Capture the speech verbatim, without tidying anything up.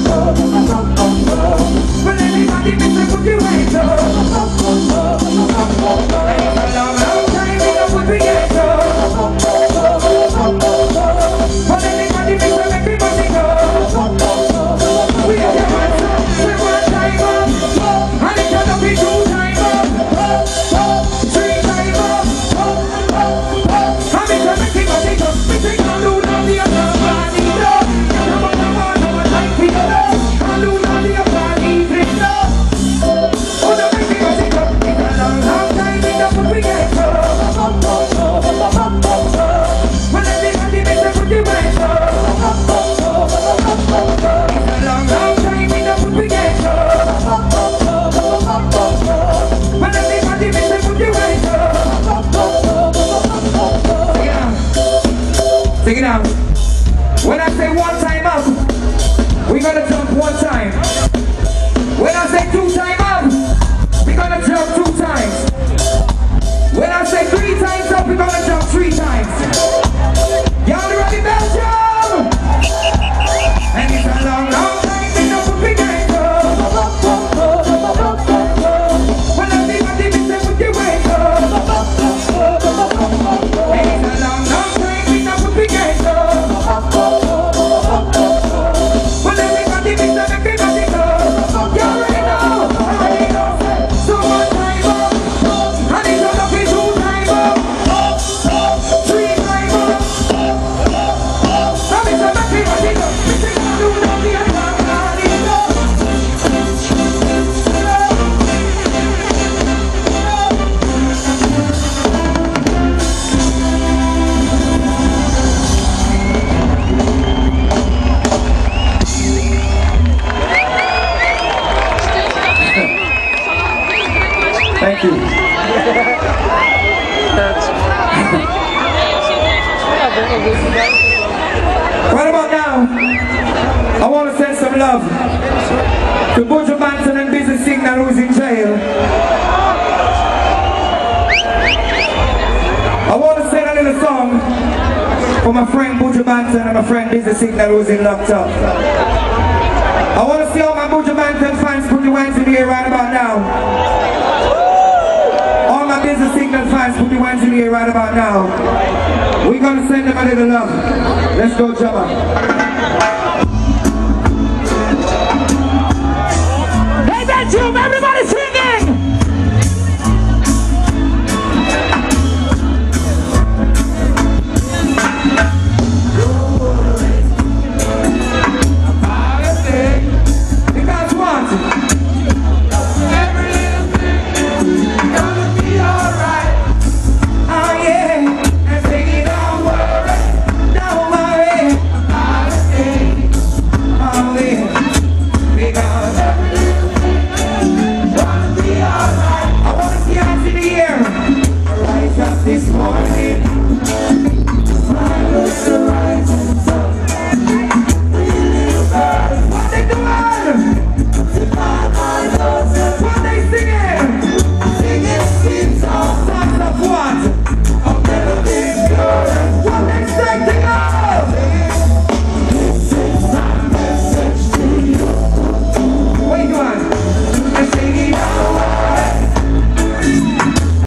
Check it out. When I say one time up, we're gonna jump one time. When I say two time up, we're gonna jump two times. When I say three times up, we're gonna jump three times. Y'all ready, Belgium? And it's a long, long time we don't put big hands up. When I say what they miss, they put their weight up. And it's a long, long time we don't put big hands up. When everybody miss, they make everybody go. You already know, already know. So one time up, and it's a lucky two time up. Three time up. Now it's a lucky everybody go. Missing one, two, no, the other one, everybody go. Thank you. Right about now, I want to send some love to Buju Banton and Busy Signal, who's in jail. I want to sing a little song for my friend Buju Banton and my friend Busy Signal, who's in locked up. I want to see all my Buju Banton fans put your hands in the air right about now. All my Busy Signal fans, put your hands in the air right about now. We're gonna send them a little love. Let's go, Jabba.